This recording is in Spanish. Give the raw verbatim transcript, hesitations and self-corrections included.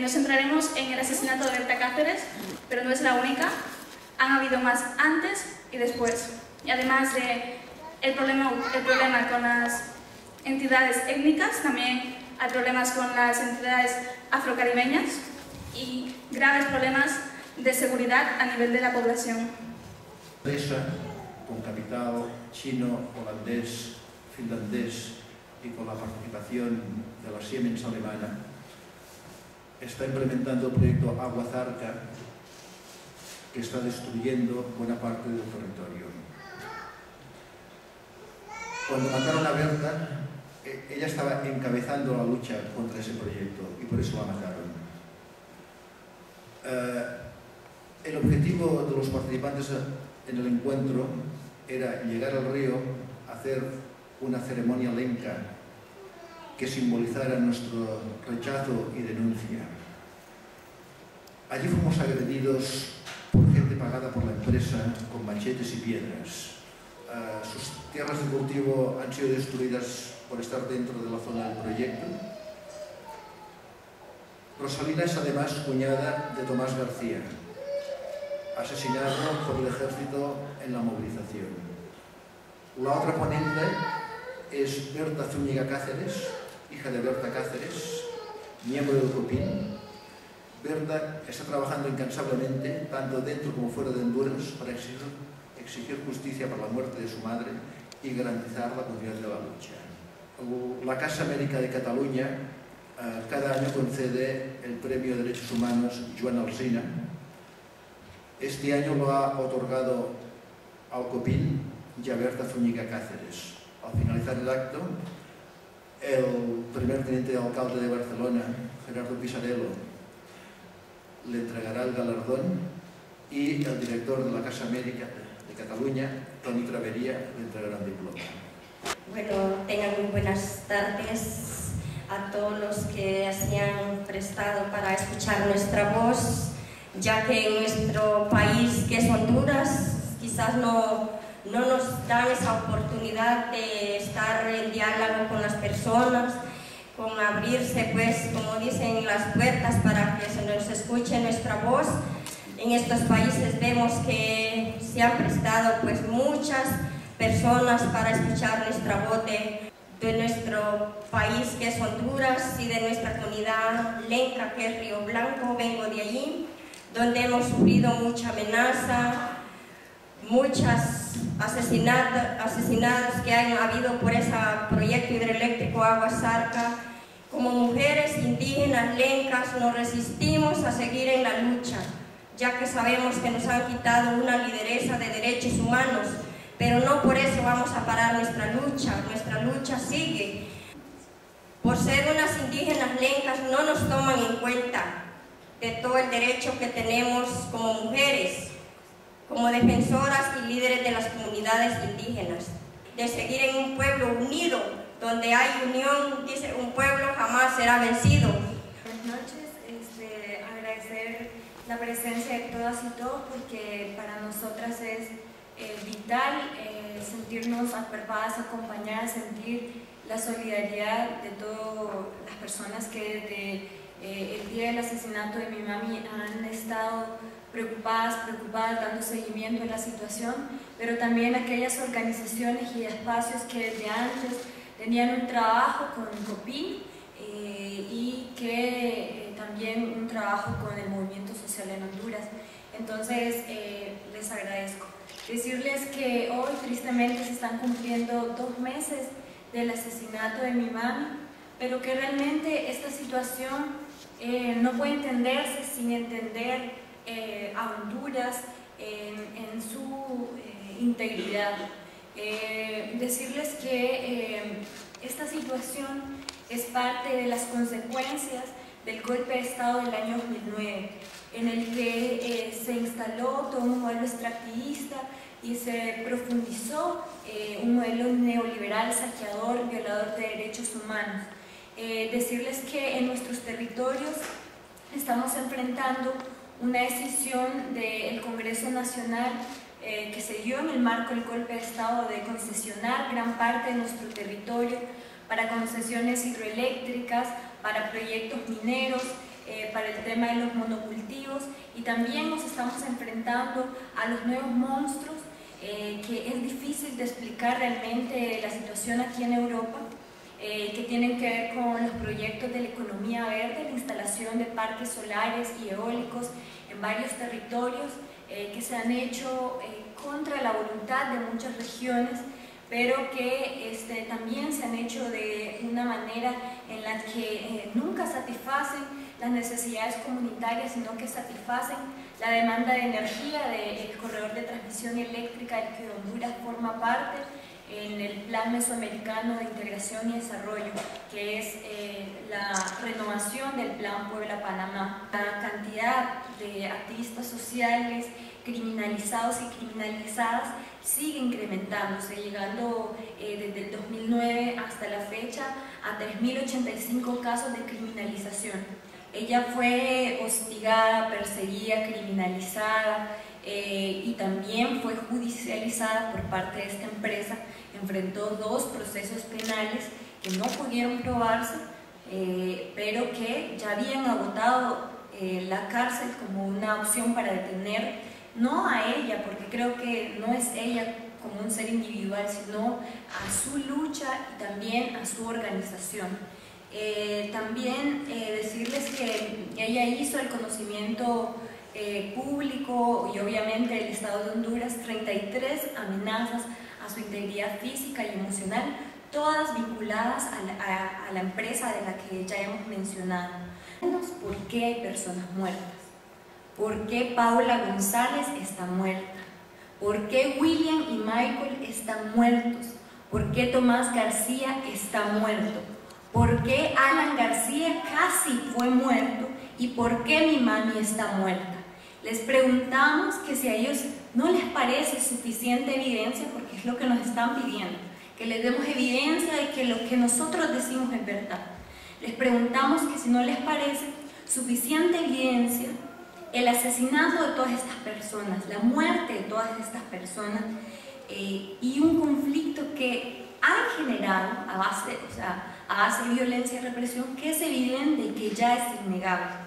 nos centraremos en el asesinato de Berta Cáceres, pero no es la única. Han habido más antes y después. Y además de el problema, el problema con las entidades étnicas, también hay problemas con las entidades afrocaribeñas y graves problemas de seguridad a nivel de la población. Empresa con capital chino, holandés, finlandés y con la participación de la Siemens alemana, está implementando el proyecto Agua Zarca, que está destruyendo buena parte del territorio. Cuando mataron a Berta, ella estaba encabezando la lucha contra ese proyecto y por eso la mataron. Eh, el objetivo de los participantes en el encuentro era llegar al río, hacer una ceremonia lenca que simbolizara nuestro rechazo y denuncia. Allí fuimos agredidos por gente pagada por la empresa con machetes y piedras. Uh, sus tierras de cultivo han sido destruidas por estar dentro de la zona del proyecto. Rosalina es además cuñada de Tomás García, asesinado por el ejército en la movilización. La otra ponente es Berta Zúñiga Cáceres, hija de Berta Cáceres, miembro del COPIN. Berta está trabajando incansablemente, tanto dentro como fuera de Honduras, para exigir, exigir justicia por la muerte de su madre y garantizar la continuidad de la lucha. La Casa América de Cataluña eh, cada año concede el Premio de Derechos Humanos Joan Alsina. Este año lo ha otorgado al COPIN y a Berta Zúñiga Cáceres. Al finalizar el acto, el primer teniente de alcalde de Barcelona, Gerardo Pisarello, le entregará el galardón y el director de la Casa América de Cataluña, Toni Travería, le entregará el diploma. Bueno, tengan muy buenas tardes a todos los que se han prestado para escuchar nuestra voz, ya que en nuestro país, que es Honduras, quizás no, no nos dan esa oportunidad de estar en diálogo con las personas, con abrirse, pues, como dicen, las puertas para que se nos escuche nuestra voz. En estos países vemos que se han prestado, pues, muchas personas para escuchar nuestra voz de, de nuestro país, que es Honduras, y de nuestra comunidad lenca, que es Río Blanco. Vengo de allí, donde hemos sufrido mucha amenaza, muchas asesinatos, asesinatos que han habido por ese proyecto hidroeléctrico Agua Zarca. Como mujeres indígenas lencas nos resistimos a seguir en la lucha, ya que sabemos que nos han quitado una lideresa de derechos humanos, pero no por eso vamos a parar nuestra lucha. Nuestra lucha sigue. Por ser unas indígenas lencas no nos toman en cuenta de todo el derecho que tenemos como mujeres, como defensoras y líderes de las comunidades indígenas, de seguir en un pueblo unido. Donde hay unión, dice, un pueblo jamás será vencido. Buenas noches, este, agradecer la presencia de todas y todos, porque para nosotras es eh, vital eh, sentirnos acuerpadas, acompañadas, sentir la solidaridad de todas las personas que desde eh, el día del asesinato de mi mami han estado preocupadas, preocupadas, dando seguimiento a la situación, pero también aquellas organizaciones y espacios que desde antes tenían un trabajo con COPIN eh, y que eh, también un trabajo con el movimiento social en Honduras. Entonces, eh, les agradezco. Decirles que hoy tristemente se están cumpliendo dos meses del asesinato de mi mami, pero que realmente esta situación eh, no puede entenderse sin entender eh, a Honduras en, en su eh, integridad. Eh, decirles que eh, esta situación es parte de las consecuencias del golpe de Estado del año dos mil nueve, en el que eh, se instaló todo un modelo extractivista y se profundizó eh, un modelo neoliberal, saqueador, violador de derechos humanos. Eh, decirles que en nuestros territorios estamos enfrentando una decisión del Congreso Nacional Eh, que se dio en el marco del golpe de Estado de concesionar gran parte de nuestro territorio para concesiones hidroeléctricas, para proyectos mineros, eh, para el tema de los monocultivos, y también nos estamos enfrentando a los nuevos monstruos, eh, que es difícil de explicar realmente la situación aquí en Europa, eh, que tienen que ver con los proyectos de la economía verde, la instalación de parques solares y eólicos en varios territorios, eh, que se han hecho eh, contra la voluntad de muchas regiones, pero que este, también se han hecho de una manera en la que eh, nunca satisfacen las necesidades comunitarias, sino que satisfacen la demanda de energía del corredor de transmisión eléctrica del que Honduras forma parte en el Plan Mesoamericano de Integración y Desarrollo, que es eh, la renovación del Plan Puebla-Panamá. La cantidad de activistas sociales criminalizados y criminalizadas sigue incrementándose, llegando eh, desde el dos mil nueve hasta la fecha a tres mil ochenta y cinco casos de criminalización. Ella fue hostigada, perseguida, criminalizada eh, y también fue judicializada por parte de esta empresa. Enfrentó dos procesos penales que no pudieron probarse, eh, pero que ya habían agotado eh, la cárcel como una opción para detener, no a ella, porque creo que no es ella como un ser individual, sino a su lucha y también a su organización. Eh, también eh, decirles que ella hizo el conocimiento eh, público y obviamente el Estado de Honduras treinta y tres amenazas a su integridad física y emocional, todas vinculadas a la, a, a la empresa de la que ya hemos mencionado. ¿Por qué hay personas muertas? ¿Por qué Paula González está muerta? ¿Por qué William y Michael están muertos? ¿Por qué Tomás García está muerto? ¿Por qué Alan García casi fue muerto? ¿Y por qué mi mami está muerta? Les preguntamos que si a ellos no les parece suficiente evidencia, porque es lo que nos están pidiendo, que les demos evidencia de que lo que nosotros decimos es verdad. Les preguntamos que si no les parece suficiente evidencia el asesinato de todas estas personas, la muerte de todas estas personas eh, y un conflicto que han generado a base, o sea, a base de violencia y represión, que es evidente y que ya es innegable.